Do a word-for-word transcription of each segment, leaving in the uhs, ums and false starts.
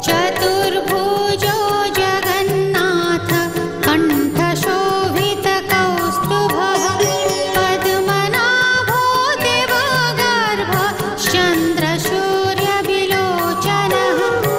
चतुर्भुजो जगन्नाथ कंठशोभित कौस्तुभः पद्मनाभो देवगर्भ चंद्र सूर्य विलोचनः।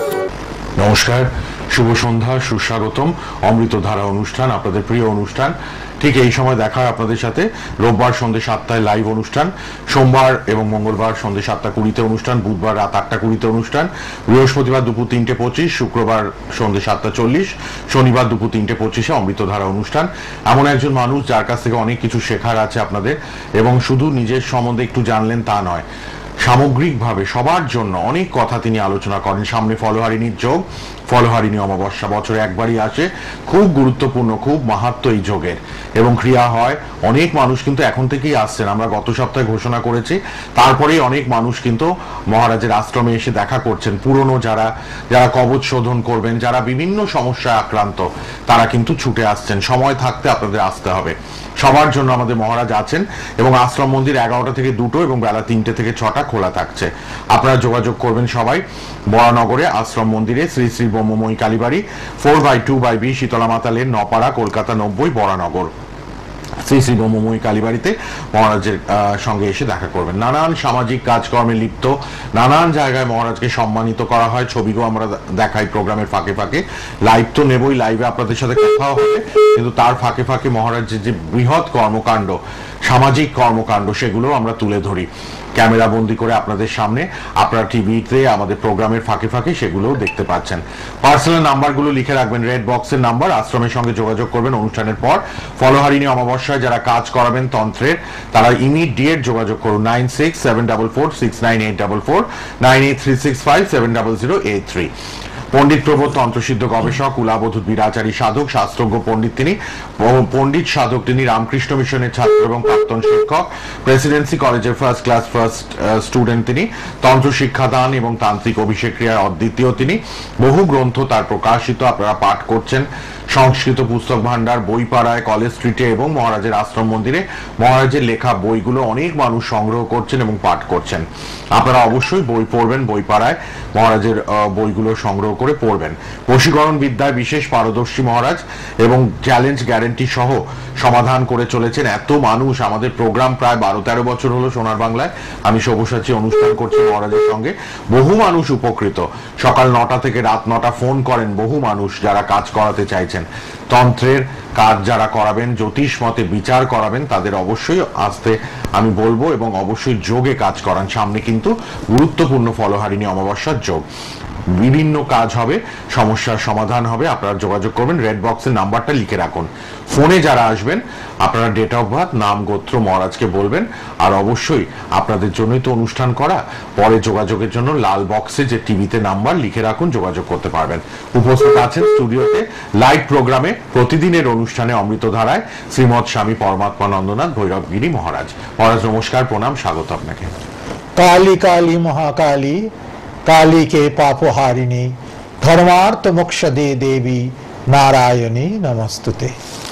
नमस्कार, शुभ सन्ध्या, सुस्वागतम। अमृतधारा অনুষ্ঠান, আপনাদের প্রিয় অনুষ্ঠান। ঠিক এই সময় দেখা হয় আপনাদের সাথে রোববার সন্ধ্যে সাতটায় লাইভ অনুষ্ঠান, সোমবার এবং মঙ্গলবার সন্ধ্যে সাতটা কুড়িতে অনুষ্ঠান, বুধবার রাত আটটা কুড়িতে অনুষ্ঠান, বৃহস্পতিবার দুপুর তিনটে পঁচিশ, শুক্রবার সন্ধ্যে সাতটা চল্লিশ, শনিবার দুপুর তিনটে পঁচিশে অমৃতধারা অনুষ্ঠান। এমন একজন মানুষ যার কাছ থেকে অনেক কিছু শেখার আছে আপনাদের, এবং শুধু নিজের সম্বন্ধে একটু জানলেন তা নয়, সামগ্রিকভাবে সবার জন্য অনেক কথা তিনি আলোচনা করেন। সামনে ফলহারিণীর যোগ, ফলহারিণী অমাবস্যা বছরে একবারই আসে, খুব গুরুত্বপূর্ণ, খুব মাহাত্ম্য এই যোগের, এবং ক্রিয়া হয়। অনেক মানুষ কিন্তু এখন থেকেই আসছেন, আমরা গত সপ্তাহে ঘোষণা করেছি, তারপরেই অনেক মানুষ কিন্তু মহারাজের আশ্রমে এসে দেখা করছেন। পুরনো যারা যারা কবচ শোধন করবেন, যারা বিভিন্ন সমস্যায় আক্রান্ত, তারা কিন্তু ছুটে আসছেন। সময় থাকতে আপনাদের আসতে হবে। সবার জন্য আমাদের মহারাজ আছেন, এবং আশ্রম মন্দির এগারোটা থেকে দুটো এবং বেলা তিনটে থেকে ছটা খোলা থাকছে। আপনারা যোগাযোগ করবেন সবাই বরানগরে আশ্রম মন্দিরে, Shri Shri Brahmamoyee Kalibari, four by two by B, Shitala Mata lane, নপাড়া, কলকাতা নব্বই, বরানগর। শ্রী শ্রী ব্রহ্মময়ী কালীবাড়িতে মহারাজের সঙ্গে এসে দেখা করবেন। নানান সামাজিক কাজকর্মে লিপ্ত, নানান জায়গায় মহারাজকে সম্মানিত করা হয়। ছবিও আমরা দেখাই প্রোগ্রামের ফাঁকে ফাঁকে। লাইভ তো নেবই, লাইভে আপনাদের সাথে কথাও হবে, কিন্তু তার ফাঁকে ফাঁকে মহারাজের যে বৃহৎ কর্মকাণ্ড, সামাজিক কর্মকাণ্ড, সেগুলো আমরা তুলে ধরি ক্যামেরা বন্দি করে আপনাদের সামনে। আপনারা টিভিতে আমাদের প্রোগ্রামের ফাঁকে ফাঁকে সেগুলোও দেখতে পাচ্ছেন। পার্সোনাল নাম্বারগুলো লিখে রাখবেন, রেড বক্সের নাম্বার। আশ্রমের সঙ্গে যোগাযোগ করবেন অনুষ্ঠানের পর। ফলহারিণী অমাবস্যায় যারা কাজ করাবেন তন্ত্রের, তারা ইমিডিয়েট যোগাযোগ করুন nine six seven double four six nine eight double four, nine eight three six five seven double zero eight three. Pandit Prabodh তন্ত্রসিদ্ধ গবেষক, কুলাবধূত বীরাচারী সাধক, শাস্ত্রজ্ঞ পণ্ডিত তিনি। পণ্ডিত সাধক তিনি, রামকৃষ্ণ মিশনের ছাত্র এবং প্রাক্তন শিক্ষক, প্রেসিডেন্সি কলেজের ফার্স্ট ক্লাস ফার্স্ট স্টুডেন্ট তিনি। তন্ত্র শিক্ষাদান এবং তান্ত্রিক অভিষেক ক্রিয়ার অদ্বিতীয় তিনি। বহু গ্রন্থ তার প্রকাশিত, আপনারা পাঠ করছেন। সংস্কৃত পুস্তক ভান্ডার, বইপাড়ায়, কলেজ স্ট্রিটে এবং মহারাজের আশ্রম মন্দিরে মহারাজের লেখা বইগুলো অনেক মানুষ সংগ্রহ করছেন এবং পাঠ করছেন। আপনারা অবশ্যই বই পড়বেন, বইপাড়ায় মহারাজের বইগুলো সংগ্রহ করে পড়বেন। বশীকরণ বিদ্যায় বিশেষ পারদর্শী মহারাজ, এবং চ্যালেঞ্জ গ্যারেন্টি সহ সমাধান করে চলেছেন। এত মানুষ, আমাদের প্রোগ্রাম প্রায় বারো তেরো বছর হলো সোনার বাংলায়, আমি সব্যসাচী অনুষ্ঠান করছি মহারাজের সঙ্গে। বহু মানুষ উপকৃত, সকাল নটা থেকে রাত নটা ফোন করেন বহু মানুষ যারা কাজ করাতে চাইছেন। তন্ত্রের কাজ যারা করাবেন, জ্যোতিষ মতে বিচার করাবেন, তাদের অবশ্যই আসতে আমি বলবো, এবং অবশ্যই যোগে কাজ করান। সামনে কিন্তু গুরুত্বপূর্ণ ফলহারিণী অমাবস্যার যোগ, বিভিন্ন কাজ হবে, সমস্যার সমাধান হবে। আপনারা যোগাযোগ করবেন, রেড বক্সের নাম্বারটা লিখে রাখুন। ফোনে যারা আসবেন, আপনারা ডেট অফ বার্থ, নাম, গোত্র মহারাজকে বলবেন। আর অবশ্যই আপনাদের জন্যই তো অনুষ্ঠান করা, পরে যোগাযোগের জন্য লাল বক্সে যে টিভিতে নাম্বার লিখে রাখুন, যোগাযোগ করতে পারবেন। উপস্থিত আছেন স্টুডিওতে লাইভ প্রোগ্রামে প্রতিদিনের অনুষ্ঠানে অমৃতধারায় শ্রীমৎ স্বামী পরমাত্মা নন্দনাথ ভৈরবগিরি মহারাজ। মহারাজ নমস্কার, প্রণাম, স্বাগত আপনাকে। কালী কালী মহাকালী, কালী কে পাপহারিণী, ধর্মার্থ মোক্ষ দে দেবী, নারায়ণী নমস্তুতে।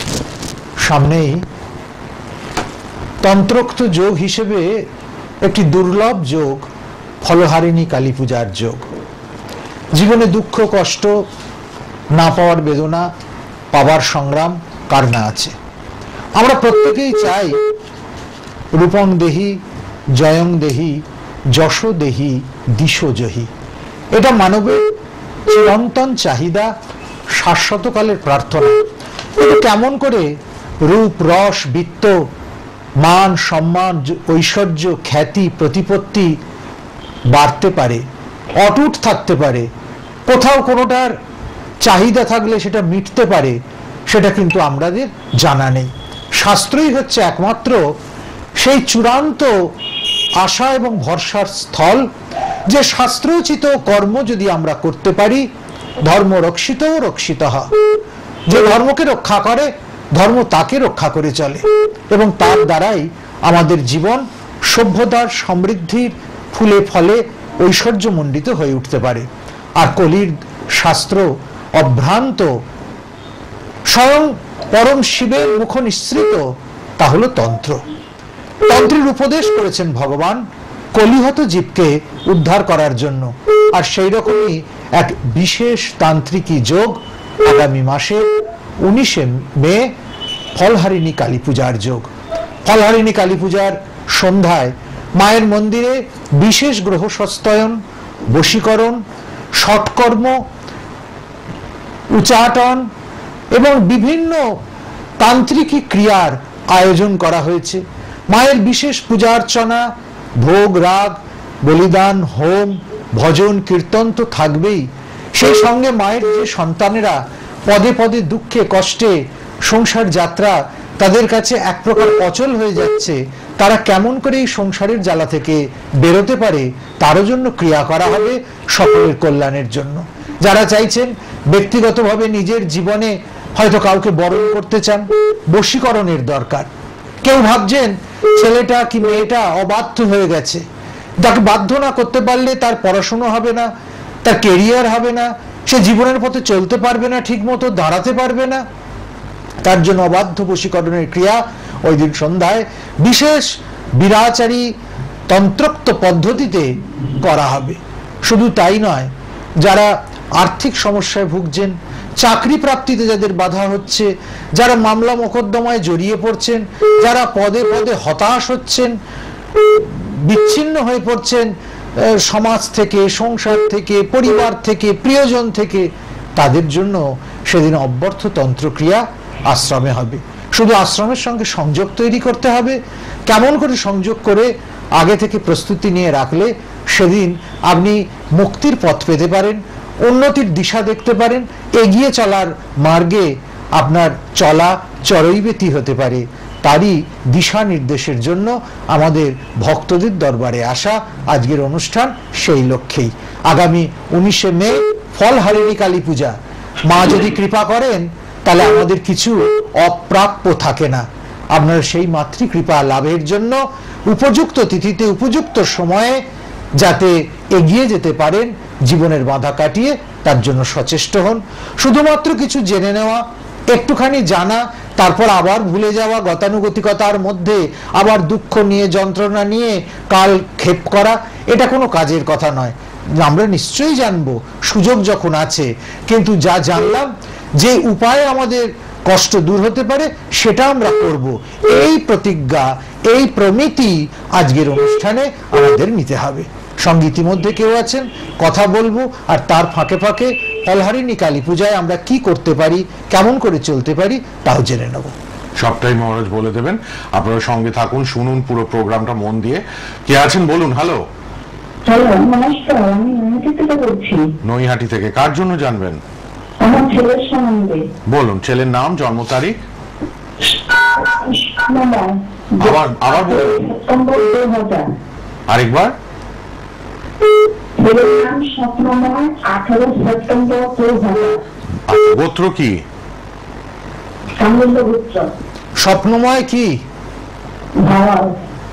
সামনেই তন্ত্রোক্ত যোগ হিসেবে একটি দুর্লভ যোগ, ফলহারিণী কালী পূজার যোগ। জীবনে দুঃখ কষ্ট, না পাওয়ার বেদনা, পাওয়ার সংগ্রাম কার না আছে। আমরা প্রত্যেকেই চাই রূপং দেহি, জয়ং দেহি, যশ দেহি, দিশো জহি। এটা মানবের চিরন্তন চাহিদা, শাশ্বতকালের প্রার্থনা। এটা কেমন করে রূপ, রস, বিত্ত, মান, সম্মান, ঐশ্বর্য, খ্যাতি, প্রতিপত্তি বাড়তে পারে, অটুট থাকতে পারে, কোথাও কোনোটার চাহিদা থাকলে সেটা মিটতে পারে, সেটা কিন্তু আমাদের জানা নেই। শাস্ত্রই হচ্ছে একমাত্র সেই চূড়ান্ত আশা এবং ভরসার স্থল, যে শাস্ত্রোচিত কর্ম যদি আমরা করতে পারি, ধর্ম রক্ষিত রক্ষিত হয়। যে ধর্মকে রক্ষা করে, ধর্ম তাকে রক্ষা করে চলে, এবং তার দ্বারাই আমাদের জীবন সভ্যতার, সমৃদ্ধির ফুলে ফলে ঐশ্বর্যমণ্ডিত হয়ে উঠতে পারে। আর কলির শাস্ত্র অভ্রান্ত, স্বয়ং পরম শিবের মুখ নিঃসৃত, তা হলো তন্ত্র। তন্ত্রের উপদেশ করেছেন ভগবান কলিহত জীবকে উদ্ধার করার জন্য। আর সেই রকমই এক বিশেষ তান্ত্রিকী যোগ আগামী মাসে উনিশে মে ফলহারিণী কালী পূজার যোগ। ফলহারিণী কালী পূজার সন্ধ্যায় মায়ের মন্দিরে বিশেষ গ্রহ সস্তয়ন, বশীকরণ, ষটকর্ম, উচ্চাটন এবং বিভিন্ন তান্ত্রিকী ক্রিয়ার আয়োজন করা হয়েছে। মায়ের বিশেষ পূজা অর্চনা, ভোগ রাগ, বলিদান, হোম, ভজন, কীর্তন তো থাকবেই। সেই সঙ্গে মায়ের যে সন্তানেরা পদে পদে দুঃখে কষ্টে সংসার যাত্রা তাদের কাছে এক প্রকার অচল হয়ে যাচ্ছে, তারা কেমন করে এই সংসারের জ্বালা থেকে বেরোতে পারে তারও জন্য ক্রিয়া করা হবে, সকলের কল্যাণের জন্য। যারা চাইছেন ব্যক্তিগতভাবে নিজের জীবনে হয়তো কাউকে বরণ করতে চান, বশীকরণের দরকার। কেউ ভাবছেন ছেলেটা কি মেয়েটা অবাধ্য হয়ে গেছে, তাকে বাধ্য না করতে পারলে তার পড়াশোনা হবে না, তার কেরিয়ার হবে না, সে জীবনের পথে চলতে পারবে না, ঠিক মতো দাঁড়াতে পারবে না। তার জন্য অবাধ্য বশীকরণের ক্রিয়া ওই দিন সন্ধ্যায় বিশেষ বিরাচারী তন্ত্রোক্ত পদ্ধতিতে করা হবে। শুধু তাই নয়, যারা আর্থিক সমস্যায় ভুগছেন, চাকরি প্রাপ্তিতে যাদের বাধা হচ্ছে, যারা মামলা মোকদ্দমায় জড়িয়ে পড়ছেন, যারা পদে পদে হতাশ হচ্ছেন, বিচ্ছিন্ন হয়ে পড়ছেন সমাজ থেকে, সংসার থেকে, পরিবার থেকে, প্রিয়জন থেকে, তাদের জন্য সেদিন অব্যর্থ তন্ত্রক্রিয়া আশ্রমে হবে। শুধু আশ্রমের সঙ্গে সংযোগ তৈরি করতে হবে। কেমন করে সংযোগ করে আগে থেকে প্রস্তুতি নিয়ে রাখলে সেদিন আপনি মুক্তির পথ পেতে পারেন, উন্নতির দিশা দেখতে পারেন, এগিয়ে চলার মার্গে আপনার চলা চরৈবেতি হতে পারে, তারই দিশা নির্দেশের জন্য আমাদের ভক্তদের দরবারে আসা আজকের অনুষ্ঠান সেই লক্ষ্যেই। আগামী উনিশে মে ফলহারিণী কালী পূজা। মা যদি কৃপা করেন তাহলে আমাদের কিছু অপ্রাপ্য থাকে না। আপনারা সেই মাতৃকৃপা লাভের জন্য উপযুক্ত তিথিতে উপযুক্ত সময়ে যাতে এগিয়ে যেতে পারেন, জীবনের বাধা কাটিয়ে, তার জন্য সচেষ্ট হন। শুধুমাত্র কিছু জেনে নেওয়া, একটুখানি জানা, তারপর আবার ভুলে যাওয়া, গতানুগতিকতার মধ্যে আবার দুঃখ নিয়ে, যন্ত্রণা নিয়ে কাল ক্ষেপ করা, এটা কোনো কাজের কথা নয়। আমরা নিশ্চয়ই জানবো সুযোগ যখন আছে, কিন্তু যা জানলাম যে উপায়ে আমাদের কষ্ট দূর হতে পারে সেটা আমরা করব, এই প্রতিজ্ঞা, এই প্রমিতি আজকের অনুষ্ঠানে আমাদের নিতে হবে। সঙ্গে ইতিমধ্যে কেউ আছেন, কথা বলবো, আর তার ফাঁকে ফাঁকে ফলহারিণী কালী পূজায় আমরা কি করতে পারি, কেমন করে চলতে পারি তাও জেনে নেব। সবটাই মহারাজ বলে দেবেন। আপনারা সঙ্গে থাকুন, শুনুন পুরো প্রোগ্রামটা মন দিয়ে। কে আছেন বলুন। হ্যালো। হ্যালো, নমস্কার, আমি নৈহাটি থেকে বলছি। নৈহাটি থেকে কার জন্য জানবেন? আমার ছেলের সম্বন্ধে। বলুন, ছেলের নাম, জন্ম তারিখ। আবার আবার বলুন, সেপ্টেম্বর দুই হাজার। আরেকবার। ছেলের নাম স্বপ্নময়, আঠারো সেপ্টেম্বর দুই হাজার। গোত্র কি? সামন্তগুপ্ত। স্বপ্নময় কি? ভাওয়াল।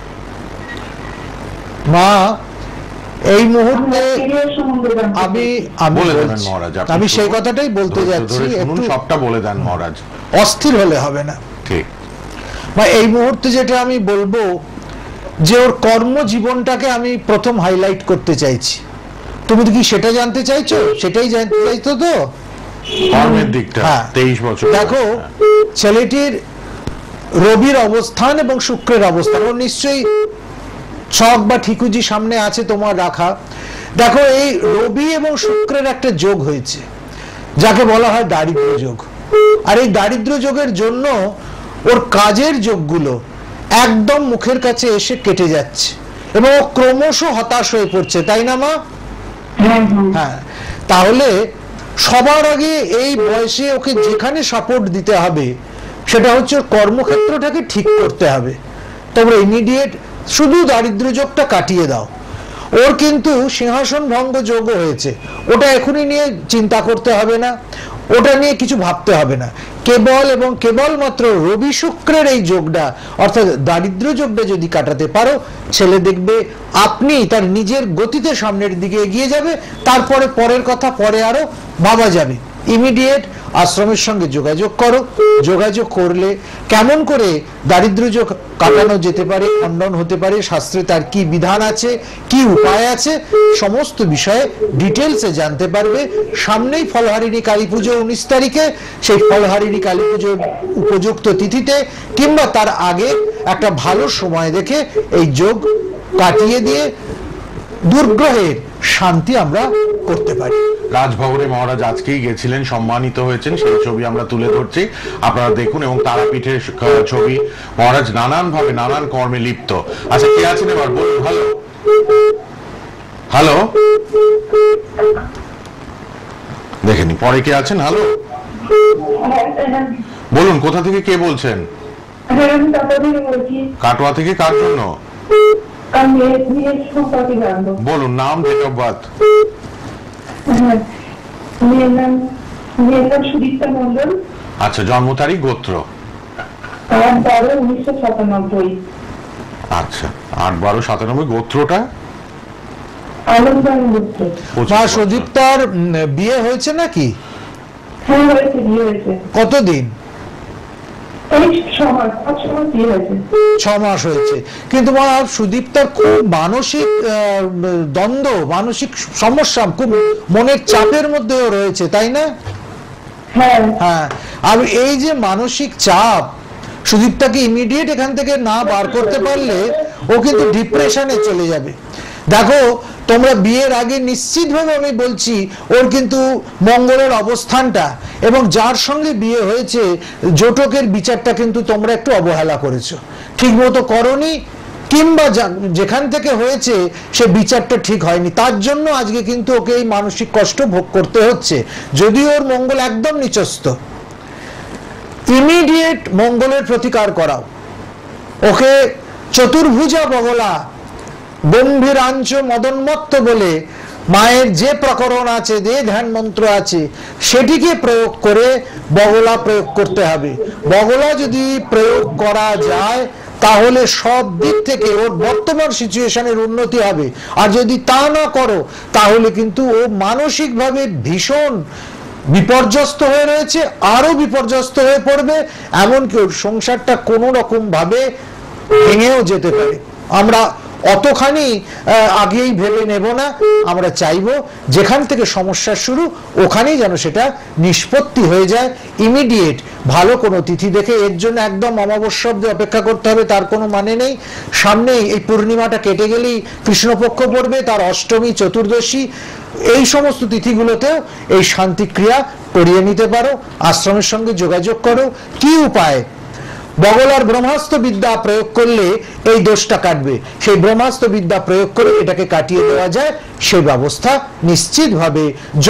মা এই মুহূর্তে আমি আমি বলে দেবেন মহারাজ। আমি সেই কথাটাই বলতে যাচ্ছি, একটু সবটা বলে দেন মহারাজ। অস্থির হলে হবে না। ঠিক। বা এই মুহূর্তে যেটা আমি বলবো যে ওর কর্মজীবনটাকে আমি প্রথম হাইলাইট করতে চাইছি। তুমি কি সেটা জানতে চাইছো? সেটাই জানতে চাইছো তো? কর্মের দিকটা। তেইশ বছর। দেখো, ছেলেটির রবির অবস্থান এবং শুক্রের অবস্থান, ও নিশ্চয়ই ছক বা ঠিকুজি সামনে আছে তোমার রাখা। দেখো, এই রবি এবং শুক্রের একটা যোগ হয়েছে যাকে বলা হয় দারিদ্র যোগ। আর এই দারিদ্র যোগের জন্য ওর কাজের যোগগুলো একদম মুখের কাছে এসে কেটে যাচ্ছে এবং ও ক্রমশ হতাশ হয়ে পড়ছে, তাই না মা? হ্যাঁ। তাহলে সবার আগে এই বয়সে ওকে যেখানে সাপোর্ট দিতে হবে সেটা হচ্ছে কর্মক্ষেত্রটাকে ঠিক করতে হবে। তোমরা ইমিডিয়েট শুধু দারিদ্র যোগটা কাটিয়ে দাও। ওর কিন্তু সিংহাসন ভঙ্গ যোগও হয়েছে, ওটা এখনই নিয়ে চিন্তা করতে হবে না, ওটা নিয়ে কিছু ভাবতে হবে না। কেবল এবং কেবলমাত্র রবি শুক্রের এই যোগটা, অর্থাৎ দারিদ্র যোগটা যদি কাটাতে পারো, ছেলে দেখবে আপনি তার নিজের গতিতে সামনের দিকে এগিয়ে যাবে। তারপরে পরের কথা পরে আরো ভাবা যাবে। ইমিডিয়েট আশ্রমের সঙ্গে যোগাযোগ করো। যোগাযোগ করলে কেমন করে দারিদ্র্য যোগ কাটানো যেতে পারে, খণ্ডন হতে পারে, শাস্ত্রে তার কি বিধান আছে, কি উপায় আছে, সমস্ত বিষয়ে ডিটেলসে জানতে পারবে। সামনেই ফলহারিণী কালী পুজো উনিশ তারিখে, সেই ফলহারিণী কালী পুজোর উপযুক্ত তিথিতে কিংবা তার আগে একটা ভালো সময় দেখে এই যোগ কাটিয়ে দিয়ে দুর্গ্রহের শান্তি আমরা করতে পারি। রাজভবনে মহারাজ আজকেই গেছিলেন, সম্মানিত হয়েছেন, সেই ছবি আমরা তুলে ধরছি, আপনারা দেখুন। এবং তারাপীঠের ছবি, মহারাজ নানান ভাবে নানান কর্মে লিপ্ত। আচ্ছা, কে আছেন এবার বলুন? হ্যালো হ্যালো দেখেনি, পরে কে আছেন? হ্যালো বলুন, কোথা থেকে কে বলছেন? কাটোয়া থেকে। কার জন্য? বলুন নাম, date of birth. Sudipta Mondal. আচ্ছা, জন্ম তারিখ, গোত্র? আট বারো উনিশশো সাতানব্বই। আচ্ছা, আট বারো সাতানব্বই, গোত্রটা? আনন্দবান গোত্র। মা সুদীপ্তার বিয়ে হয়েছে নাকি? হ্যাঁ হয়েছে, বিয়ে হয়েছে। কতদিন? ছ মাস হয়েছে। কিন্তু মা সুদীপ্তার খুব মানসিক দ্বন্দ্ব, মানসিক সমস্যা, খুব মনের চাপের মধ্যেও রয়েছে, তাই না? হ্যাঁ। আর এই যে মানসিক চাপ, সুদীপ্তাকে ইমিডিয়েট এখান থেকে না বার করতে পারলে ও কিন্তু ডিপ্রেশনে চলে যাবে। দেখো, তোমরা বিয়ের আগে নিশ্চিতভাবে আমি বলছি ওর কিন্তু মঙ্গলের অবস্থানটা এবং যার সঙ্গে বিয়ে হয়েছে জোটকের বিচারটা কিন্তু তোমরা একটু অবহেলা করেছো, ঠিক মতো করনি, কিংবা যেখান থেকে হয়েছে সে বিচারটা ঠিক হয়নি, তার জন্য আজকে কিন্তু ওকে এই মানসিক কষ্ট ভোগ করতে হচ্ছে। যদিও ওর মঙ্গল একদম নিচস্ত, ইমিডিয়েট মঙ্গলের প্রতিকার করাও। ওকে চতুর্ভুজা বগলা, গম্ভীরাঞ্চ মদন্মত্ত বলে মায়ের যে প্রকরণ আছে, যে ধ্যান মন্ত্র আছে, সেটিকে প্রয়োগ করে বগলা প্রয়োগ করতে হবে। বগলা যদি প্রয়োগ করা যায় তাহলে সব দিক থেকে ওর বর্তমান সিচুয়েশনের উন্নতি হবে। আর যদি তা না করো তাহলে কিন্তু ও মানসিকভাবে ভীষণ বিপর্যস্ত হয়ে রয়েছে, আরো বিপর্যস্ত হয়ে পড়বে, এমনকি ওর সংসারটা কোনো রকম ভাবে ভেঙেও যেতে পারে। আমরা অতখানি আগেই ভেবে নেব না, আমরা চাইবো যেখান থেকে সমস্যা শুরু ওখানেই যেন সেটা নিষ্পত্তি হয়ে যায় ইমিডিয়েট, ভালো কোনো তিথি দেখে। এর জন্য একদম অমাবস্যা অবধি অপেক্ষা করতে হবে তার কোনো মানে নেই। সামনেই এই পূর্ণিমাটা কেটে গেলেই কৃষ্ণপক্ষ পড়বে, তার অষ্টমী, চতুর্দশী, এই সমস্ত তিথিগুলোতেও এই শান্তিক্রিয়া করিয়ে নিতে পারো। আশ্রমের সঙ্গে যোগাযোগ করো। কি উপায়? বগলার ব্রহ্মাস্ত্র বিদ্যা প্রয়োগ করলে এই দোষটা কাটবে। সেই ব্রহ্মাস্ত্র বিদ্যা প্রয়োগ করে এটাকে কাটিয়ে দেওয়া যায়, সেই ব্যবস্থা নিশ্চিতভাবে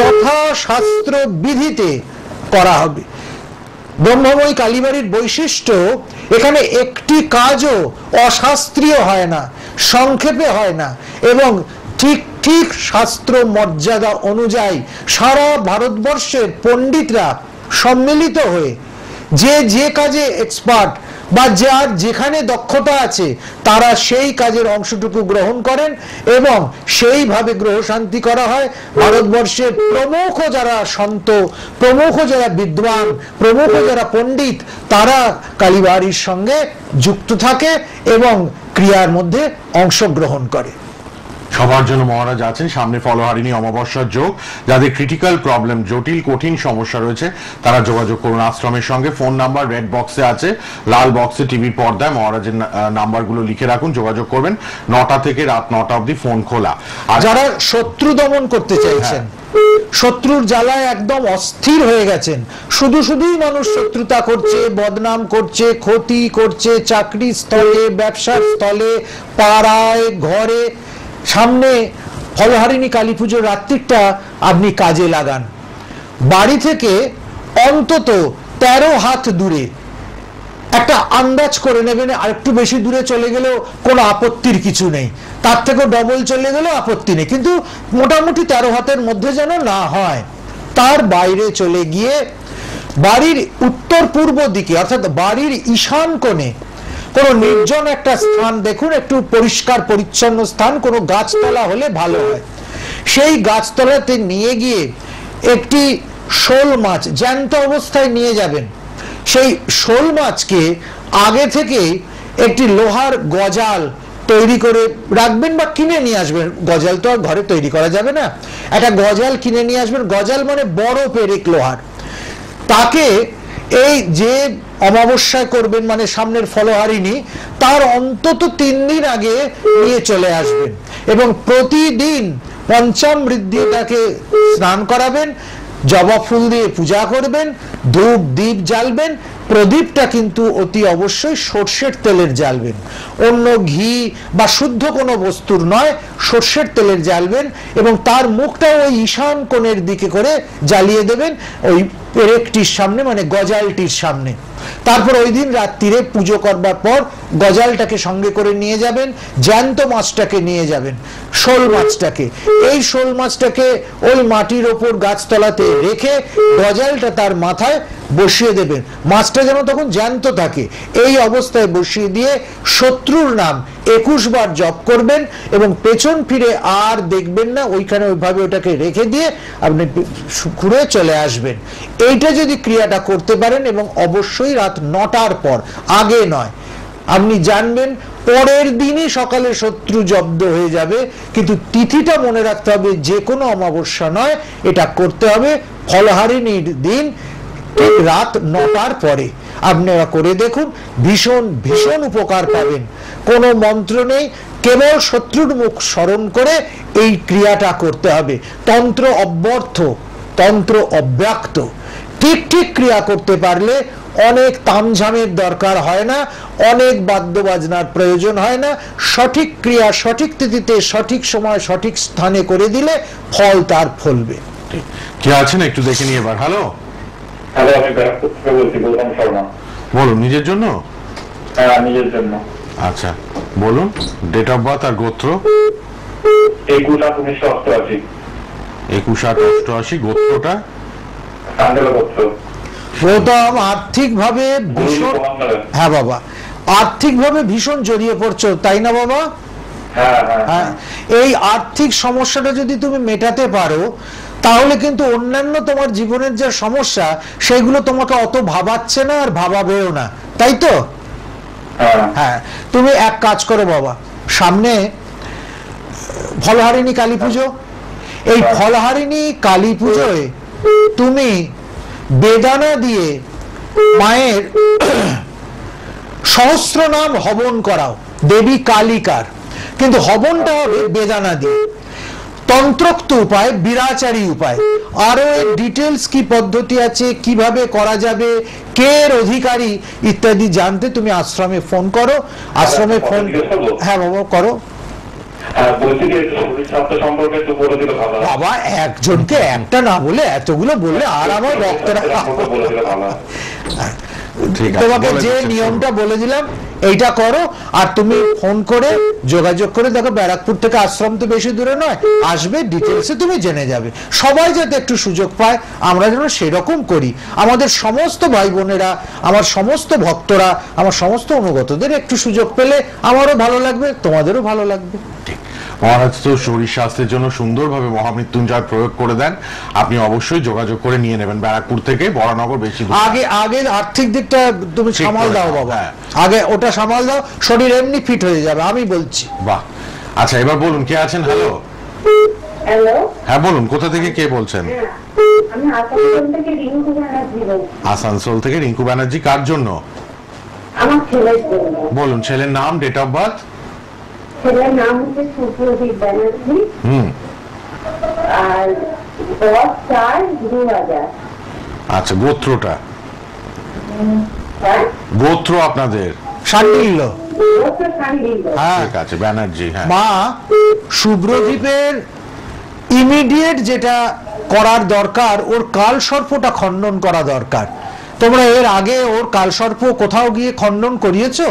যথাশাস্ত্র বিধিতে করা হবে। ব্রহ্মময়ী কালীবাড়ির বৈশিষ্ট্য, এখানে একটি কাজও অশাস্ত্রীয় হয় না, সংক্ষেপে হয় না, এবং ঠিক ঠিক শাস্ত্র মর্যাদা অনুযায়ী সারা ভারতবর্ষের পণ্ডিতরা সম্মিলিত হয়ে যে যে কাজে এক্সপার্ট বা যার যেখানে দক্ষতা আছে তারা সেই কাজের অংশটুকু গ্রহণ করেন এবং সেইভাবে গ্রহ শান্তি করা হয়। ভারতবর্ষের প্রমুখ যারা সন্ত, প্রমুখ যারা বিদ্বান, প্রমুখ যারা পণ্ডিত, তারা কালীবাড়ির সঙ্গে যুক্ত থাকে এবং ক্রিয়ার মধ্যে অংশগ্রহণ করে। সবার জন্য মহারাজ আছেন। সামনে ফলহারিণী অমাবস্যার যোগ, যাদের ক্রিটিক্যাল প্রবলেম, জটিল কঠিন সমস্যা রয়েছে তারা যোগাযোগ করুন আশ্রমের সঙ্গে। ফোন নাম্বার রেড বক্সে আছে, লাল বক্সে টিভির পর্দায় মহারাজের নাম্বারগুলো লিখে রাখুন, যোগাযোগ করবেন। নটা থেকে রাত নটা অবধি ফোন খোলা। আর যারা শত্রু দমন করতে চাইছেন, শত্রুর জ্বালায় একদম অস্থির হয়ে গেছেন, শুধু শুধুই মানুষ শত্রুতা করছে, বদনাম করছে, ক্ষতি করছে, চাকরি স্থলে, ব্যবসার স্থলে, পাড়ায়, ঘরে, সামনে ফলহারিণী কালী পুজোর রাত্রিটা আপনি কাজে লাগান। বাড়ি থেকে অন্তত তেরো হাত দূরে একটা আন্দাজ করে নেবেন, আর একটু বেশি দূরে চলে গেলেও কোনো আপত্তির কিছু নেই, তার থেকেও ডবল চলে গেলেও আপত্তি নেই, কিন্তু মোটামুটি তেরো হাতের মধ্যে যেন না হয়। তার বাইরে চলে গিয়ে বাড়ির উত্তর পূর্ব দিকে অর্থাৎ বাড়ির ঈশান কোণে কোনো নির্জন একটা স্থান দেখুন, একটু পরিষ্কার পরিচ্ছন্ন স্থান, কোনো গাছতলা হলে ভালো হয়। সেই গাছতলাতে নিয়ে গিয়ে একটি শোল মাছ জ্যান্ত অবস্থায় নিয়ে যাবেন। সেই শোল মাছকে আগে থেকে একটি লোহার গজাল তৈরি করে রাখবেন বা কিনে নিয়ে আসবেন। গজাল তো আর ঘরে তৈরি করা যাবে না, একটা গজাল কিনে নিয়ে আসবেন। গজাল মানে বড় পেরেক লোহার। তাকে এই যে অমাবস্যায় করবেন মানে সামনের ফলহারিণী, তার অন্তত তিন দিন আগে নিয়ে চলে আসবেন এবং প্রতিদিন পঞ্চামৃত দিয়ে তাকে স্নান করাবেন, জবা ফুল দিয়ে পূজা করবেন, ধূপ দীপ জ্বালবেন। প্রদীপটা কিন্তু অতি অবশ্যই সর্ষের তেলের জ্বালবেন, অন্য ঘি বা শুদ্ধ কোনো বস্তুর নয়, সর্ষের তেলের জ্বালবেন এবং তার মুখটা ওই ঈশান কোণের দিকে করে জ্বালিয়ে দেবেন, ওই পেরেকটির সামনে মানে গজালটির সামনে। তারপর ওই দিন রাত্রিরে পুজো করবার পর গজালটাকে সঙ্গে করে নিয়ে যাবেন, জ্যান্ত মাছটাকে নিয়ে যাবেন, শোল মাছটাকে। এই শোল মাছটাকে ওই মাটির ওপর গাছতলাতে রেখে গজালটা তার মাথায় বসিয়ে দেবেন। মাছটা যেন তখন জ্যান্ত থাকে, এই অবস্থায় বসিয়ে দিয়ে শত্রুর নাম একুশ বার জপ করবেন এবং পেছন ফিরে আর দেখবেন না, ওইখানে ওইভাবে ওটাকে রেখে দিয়ে আপনি ঘুরে চলে আসবেন। এইটা যদি ক্রিয়াটা করতে পারেন এবং অবশ্যই রাত নটার পর, আগে নয়। আপনি জানবেন পরের দিনই সকালে শত্রু জব্দ হয়ে যাবে, কিন্তু তিথিটা মনে রাখতে হবে, যে কোনো অমাবস্যা নয়, এটা করতে হবে ফলহারিণীর দিন ঠিক রাত নটার পরে। আপনারা করে দেখুন, ভীষণ ভীষণ উপকার পাবেন। কোনো মন্ত্র নেই, কেবল শত্রুর মুখ স্মরণ করে এই ক্রিয়াটা করতে হবে। তন্ত্র অব্যর্থ, তন্ত্র অব্যক্ত। ঠিক ঠিক ক্রিয়া করতে পারলে অনেক তামঝামের দরকার হয় না, অনেক বাদ্য বাজনার প্রয়োজন হয় না। সঠিক ক্রিয়া সঠিক তিথিতে সঠিক সময় সঠিক স্থানে করে দিলে ফল তার ফলবে। কে আছেন একটু দেখে নিয়ে এবার। হ্যালো, হ্যালো, আমি ব্যারাকপুর থেকে বলছি, গৌতম শর্মা। বলুন নিজের জন্য। হ্যাঁ, নিজের জন্য। আচ্ছা বলুন, ডেট অফ বার্থ আর গোত্র। একুশ আট উনিশশো অষ্টআশি। একুশ আট অষ্টআশি, গোত্রটা? সান্ডেলা গোত্র। গৌতম, আর্থিকভাবে ভীষণ, হ্যাঁ বাবা, আর্থিকভাবে ভীষণ জড়িয়ে পড়ছো, তাই না বাবা? হ্যাঁ হ্যাঁ, এই আর্থিক সমস্যাটা যদি তুমি মেটাতে পারো, তাহলে কিন্তু অন্যান্য তোমার জীবনের যে সমস্যা সেগুলো তোমাকে অত ভাবাচ্ছে না আর ভাবাবেও না, তাই তো? হ্যাঁ, তুমি এক কাজ করো বাবা, সামনে ফলহারিণী কালী পুজো, এই ফলহারিণী কালী পুজোয় তুমি বেদানা দিয়ে মায়ের সহস্র নাম হবন করাও, দেবী কালিকার, কিন্তু হবনটা হবে বেদানা দিয়ে। তন্ত্রোক্ত উপায়, বিরাচারী উপায়, আরো এর ডিটেলস কি পদ্ধতি আছে, কিভাবে করা যাবে, কে এর অধিকারী ইত্যাদি জানতে তুমি আশ্রমে ফোন করো। আশ্রমে ফোন, হ্যাঁ বাবা করো। বাবা, একজনকে একটা না বলে এতগুলো বললে আর আমার রক্তটা, তোমাকে যে নিয়মটা বলে দিলাম এইটা করো। আর তুমি ফোন করে যোগাযোগ করে দেখো, ব্যারাকপুর থেকে আশ্রম তো বেশি দূরে নয়, আসবে, ডিটেলসে তুমি জেনে যাবে। সবাই যাতে একটু সুযোগ পায়, আমরা যেন সেরকম করি। আমাদের সমস্ত ভাই বোনেরা, আমার সমস্ত ভক্তরা, আমার সমস্ত অনুগতদের একটু সুযোগ পেলে আমারও ভালো লাগবে, তোমাদেরও ভালো লাগবে। ঠিক, মহারাজ তো শরীর স্বাস্থ্যের জন্য সুন্দরভাবে মহামৃত্যুঞ্জয় প্রয়োগ করে দেন। আপনি অবশ্যই যোগাযোগ করে নিয়ে নেবেন ব্যারাকপুর থেকে, বরানগর বেশি দূর। আগে আগে আর্থিক দিকটা তুমি সামাল দাও বাবা, হ্যাঁ। আগে ওটা সামাল দাও, শরীর এমনি ফিট হয়ে যাবে, আমি বলছি। বাহ, আচ্ছা এবার বলুন কে আছেন। হ্যালো, হ্যালো, হ্যাঁ বলুন, কোথা থেকে কে বলছেন? আমি আসানসোল থেকে রিঙ্কু ব্যানার্জি বলছি। আসানসোল থেকে রিঙ্কু ব্যানার্জি, কার জন্য? আমার ছেলের জন্য। বলুন ছেলের নাম, ডেট অফ বার্থ। ছেলের নাম হচ্ছে সুপ্রদীপ ব্যানার্জি, হুম, আর দশ চার দু হাজার। আচ্ছা, গোত্রটা? হ্যাঁ, গোত্র আপনাদের? শান্ডিল্য। বছর সান্ডিল্য। হ্যাঁ, ঠিক আছে, ব্যানার্জি। হ্যাঁ, মা, শুভ্রদীপের ইমিডিয়েট যেটা করার দরকার, ওর কাল সর্পটা খণ্ডন করা দরকার। তোমরা এর আগে ওর কাল সর্প কোথাও গিয়ে খণ্ডন করিয়েছো?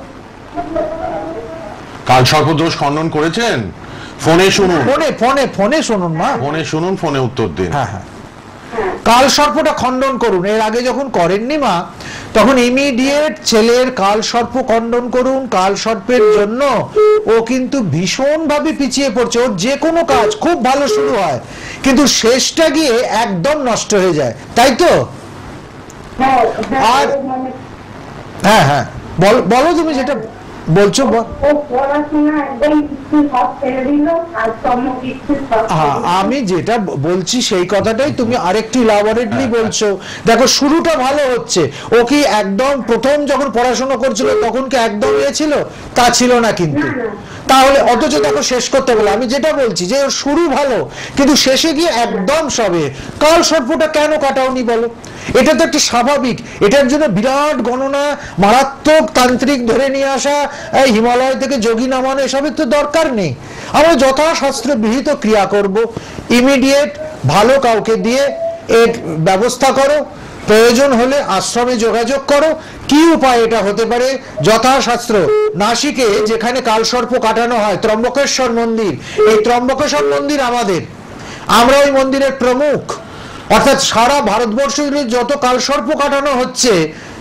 কাল সর্পদোষ খণ্ডন করেছেন? ফোনে শুনুন, ফোনে ফোনে ফোনে শুনুন মা, ফোনে শুনুন, ফোনে উত্তর দিন। হ্যাঁ হ্যাঁ, কাল সর্পটা খণ্ডন করুন। এর আগে যখন করেননি মা, তখন ইমিডিয়েট ছেলের কাল সর্প খণ্ডন করুন। কাল সর্পের জন্য ও কিন্তু ভীষণ ভাবে পিছিয়ে পড়ছে। ওর যে কোনো কাজ খুব ভালো শুরু হয়, কিন্তু শেষটা গিয়ে একদম নষ্ট হয়ে যায়, তাই তো? হ্যাঁ, আর মানে হ্যাঁ হ্যাঁ বল- বলো তুমি যেটা বলছো বল- ও পড়াশোনা একদম কিছু সব ছেড়ে দিল, আর কর্ম কিছু সব হ্যাঁ, আমি যেটা ব- বলছি সেই কথাটাই তুমি আরেকটু ইলাবোরেটলি বলছো। দেখো শুরুটা ভালো হচ্ছে, ও কি একদম প্রথম যখন পড়াশোনা করছিল তখন কি একদম ইয়ে ছিল? তা ছিল না কিন্তু। তাহলে অথচ দেখো শেষ করতে বলে, আমি যেটা বলছি যে ওর শুরু ভালো কিন্তু শেষে গিয়ে একদম সবে। কাল সর্পটা কেন কাটাওনি বলো? এটা তো একটা স্বাভাবিক, এটার জন্য বিরাট গণনা, মারাত্মক তান্ত্রিক ধরে নিয়ে আসা, এই হিমালয় থেকে যোগী নামানো, এসবের তো দরকার নেই। আমরা যথাশাস্ত্র বিহিত ক্রিয়া করব। ইমিডিয়েট ভালো কাউকে দিয়ে এর ব্যবস্থা করো, প্রয়োজন হলে আশ্রমে যোগাযোগ করো। কি উপায় এটা হতে পারে? যথাশাস্ত্র নাসিকে যেখানে কালসর্প কাটানো হয়, ত্রম্বকেশ্বর মন্দির, এই ত্রম্বকেশ্বর মন্দির আমাদের, আমরা ওই মন্দিরের প্রমুখ। অর্থাৎ সারা ভারতবর্ষ জুড়ে যত কালসর্প কাটানো হচ্ছে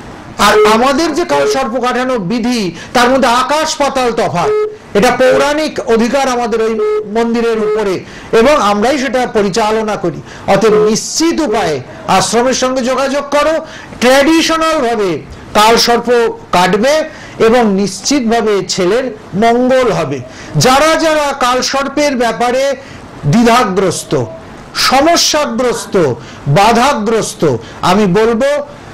আর আমাদের যে কালসর্প কাটানো বিধি, তার মধ্যে আকাশ পাতাল তফাৎ। এটা পৌরাণিক অধিকার আমাদের ওই মন্দিরের উপরে, এবং আমরাই সেটা পরিচালনা করি। অতএব নিশ্চিত উপায়ে আশ্রমের সঙ্গে যোগাযোগ করো, ট্র্যাডিশনাল ভাবে কালসর্প কাটবে এবং নিশ্চিতভাবে ছেলের মঙ্গল হবে। যারা যারা কালসর্পের ব্যাপারে দ্বিধাগ্রস্ত, সমস্যাগ্রস্ত, বাধাগ্রস্ত, আমি বলবো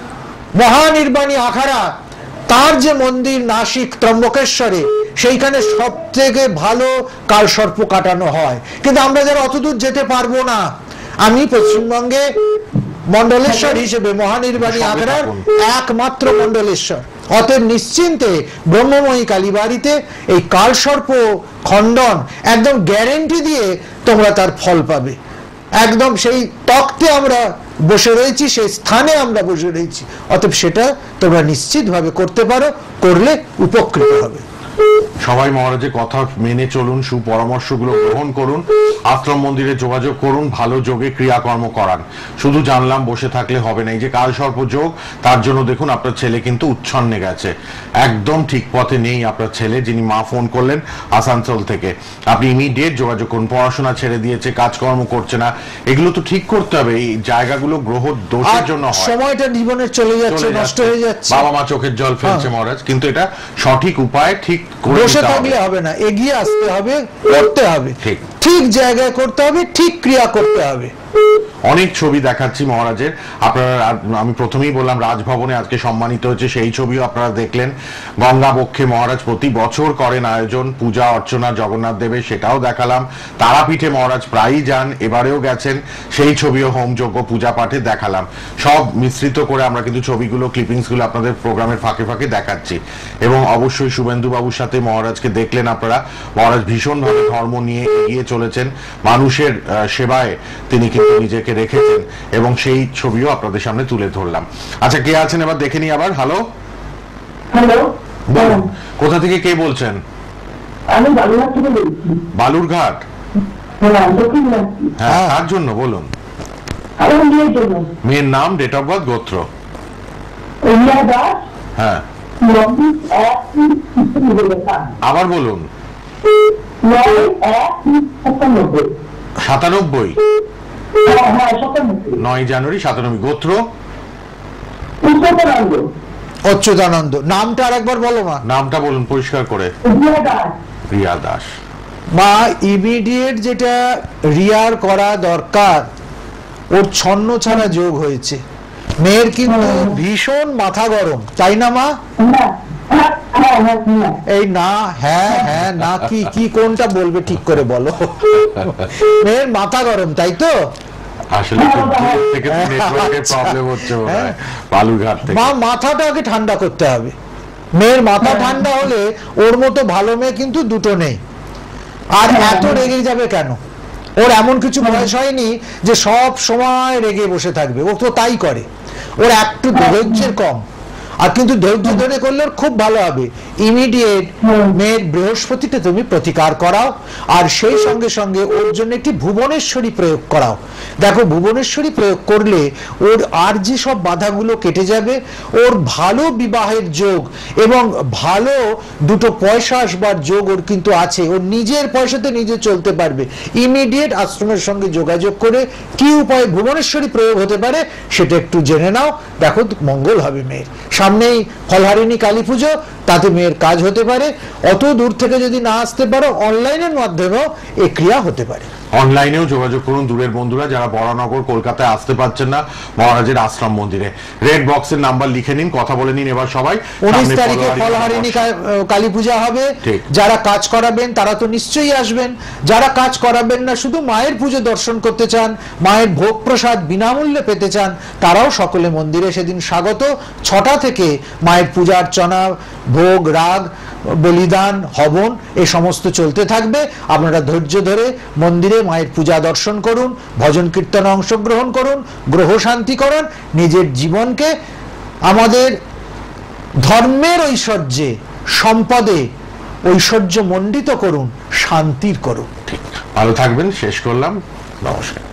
মহানির্বাণী আখাড়া, তার যে মন্দির নাসিক ত্রম্বকেশ্বরে, সেইখানে সব থেকে ভালো কালসর্প কাটানো হয়। কিন্তু আমরা যারা অতদূর যেতে পারবো না, আমি পশ্চিমবঙ্গে মন্ডলেশ্বর হিসেবে মহানির্বাণী আখড়ার একমাত্র মন্ডলেশ্বর। অতএব নিশ্চিন্তে ব্রহ্মময়ী কালীবাড়িতে এই কালসর্প খণ্ডন একদম গ্যারেন্টি দিয়ে তোমরা তার ফল পাবে। একদম সেই তক্তে আমরা বসে রয়েছি, সেই স্থানে আমরা বসে রয়েছি। অতএব সেটা তোমরা নিশ্চিতভাবে করতে পারো, করলে উপকৃত হবে। সবাই মহারাজের কথা মেনে চলুন, সুপরামর্শগুলো গ্রহণ করুন, আশ্রম মন্দিরে যোগাযোগ করুন, ভালো যোগে ক্রিয়াকর্ম করান। শুধু জানলাম বসে থাকলে হবে না। এই যে কালসর্প যোগ, তার জন্য দেখুন আপনার ছেলে কিন্তু উচ্ছন্নে গেছে, একদম ঠিক পথে নেই আপনার ছেলে, যিনি মা ফোন করলেন আসানসোল থেকে। আপনি ইমিডিয়েট যোগাযোগ করুন। পড়াশোনা ছেড়ে দিয়েছে, কাজকর্ম করছে না, এগুলো তো ঠিক করতে হবে। এই জায়গাগুলো গ্রহ দোষের জন্য হয়, সময়টা জীবনের চলে যাচ্ছে, নষ্ট হয়ে যাচ্ছে। বাবা মা চোখের জল ফেলছে মহারাজ, কিন্তু এটা সঠিক উপায়, ঠিক করে বসে থাকলে হবে না, এগিয়ে আসতে হবে, করতে হবে, ঠিক ঠিক জায়গায় করতে হবে, ঠিক ক্রিয়া করতে হবে। অনেক ছবি দেখাচ্ছি মহারাজের, আপনারা, আমি প্রথমেই বললাম রাজভবনে আজকে সম্মানিত হয়েছে, সেই ছবিও আপনারা দেখলেন। গঙ্গা বক্ষে মহারাজ প্রতি বছর করেন আয়োজন পূজা অর্চনা জগন্নাথ দেবের, সেটাও দেখালাম। তারাপীঠে মহারাজ প্রায়ই যান, এবারেও গেছেন, সেই ছবিও হোমযজ্ঞ পূজা পাঠে দেখালাম। সব মিশ্রিত করে আমরা কিন্তু ছবিগুলো, ক্লিপিংস গুলো আপনাদের প্রোগ্রামের ফাঁকে ফাঁকে দেখাচ্ছি। এবং অবশ্যই শুভেন্দু বাবুর সাথে মহারাজকে দেখলেন আপনারা, মহারাজ ভীষণভাবে ধর্ম নিয়ে এগিয়ে চলেছেন, মানুষের সেবায় তিনি কিন্তু নিজেকে রেখেছেন, এবং সেই ছবিও আপনাদের সামনে তুলে ধরলাম। আচ্ছা, কে আছেন এবার দেখে নি আবার। হ্যালো, হ্যালো, বলুন কোথা থেকে কে বলছেন? আমি বালুরঘাট থেকে বলছি। বালুরঘাট? হ্যাঁ, দক্ষিণ দিনাজপুর। হ্যাঁ, তার জন্য বলুন। আমার মেয়ের জন্য। মেয়ের নাম, ডেট অফ বার্থ, গোত্র? রিয়া দাস। হ্যাঁ, নব্বই এক লেখা। আবার বলুন। নয় এক সাতানব্বই। সাতানব্বই? হ্যাঁ হ্যাঁ সাতানব্বই। নয় জানুয়ারি সাতানব্বই। গোত্র? উচ্চতরাঙ্গ। অচ্যুতানন্দ। নামটা আরেকবার বলো মা। নামটা বলুন পরিষ্কার করে। রিয়া দাস। রিয়া দাস। মা ইমিডিয়েট যেটা রিয়ার করা দরকার, ওর ছন্ন ছাড়া যোগ হয়েছে। মেয়ের কিন্তু ভীষণ মাথা গরম, তাই না মা? হ্যাঁ হ্যাঁ হ্যাঁ হ্যাঁ। এই না, হ্যাঁ হ্যাঁ না, কি কি কোনটা বলবে ঠিক করে বলো। মেয়ের মাথা গরম, তাই তো? আসলে খুব দূর থেকে তো নেটওয়ার্কের প্রবলেম হচ্ছে মনে হয়, বালুরঘাট থেকে। মা মাথাটা আগে ঠান্ডা করতে হবে। মেয়ের মাথা ঠান্ডা হলে ওর মতো ভালো মেয়ে কিন্তু দুটো নেই। আর এত রেগে যাবে কেন? ওর এমন কিছু বয়স হয়নি যে সব সময় রেগে বসে থাকবে, ও তো তাই করে। ওর একটু ধৈর্যের কম। আর কিন্তু ধৈর্য ধরে করলে খুব ভালো হবে। ইমিডিয়েট মেয়ের বৃহস্পতিটা তুমি প্রতিকার করাও, আর সেই সঙ্গে সঙ্গে ওর জন্য একটি ভুবনেশ্বরী প্রয়োগ করাও। দেখো ভুবনেশ্বরী প্রয়োগ করলে ওর আর যে সব বাধাগুলো কেটে যাবে, ওর ভালো বিবাহের যোগ এবং ভালো দুটো পয়সা আসবার যোগ ওর কিন্তু আছে। ওর নিজের পয়সাতে নিজে চলতে পারবে। ইমিডিয়েট আশ্রমের সঙ্গে যোগাযোগ করে কি উপায়ে ভুবনেশ্বরী প্রয়োগ হতে পারে সেটা একটু জেনে নাও, দেখো মঙ্গল হবে মেয়ের। সামনেই ফলহারিণী কালী পুজো, তাতে মেয়ের কাজ হতে পারে। অত দূর থেকে যদি না আসতে পারো, অনলাইনের মাধ্যমেও এ ক্রিয়া হতে পারে। অনলাইনেও যোগাযোগ করুন দূরের বন্ধুরা যারা বরানগর কলকাতায় আসতে পারছেন না মহারাজের আশ্রম মন্দিরে। রেড বক্সের নাম্বার লিখে নিন, কথা বলে নিন এবার সবাই। উনিশ তারিখে ফলহারিণী কালী পূজা হবে। যারা কাজ করাবেন তারা তো নিশ্চয়ই আসবেন, যারা কাজ করাবেন না শুধু মায়ের পুজো দর্শন করতে চান, মায়ের ভোগ প্রসাদ বিনামূল্যে পেতে চান, তারাও সকলে মন্দিরে সেদিন স্বাগত। ছটা থেকে মায়ের পূজা অর্চনা, ভোগ রাগ, বলিদান, হবন এ সমস্ত চলতে থাকবে। আপনারা ধৈর্য ধরে মন্দিরে মায়ের পূজা দর্শন করুন, ভজন কীর্তনে অংশগ্রহণ করুন, গ্রহ শান্তি করুন, নিজের জীবনকে আমাদের ধর্মের ঐশ্বর্যে, সম্পদে ঐশ্বর্য মণ্ডিত করুন, শান্তির করুন। ঠিক, ভালো থাকবেন। শেষ করলাম, নমস্কার।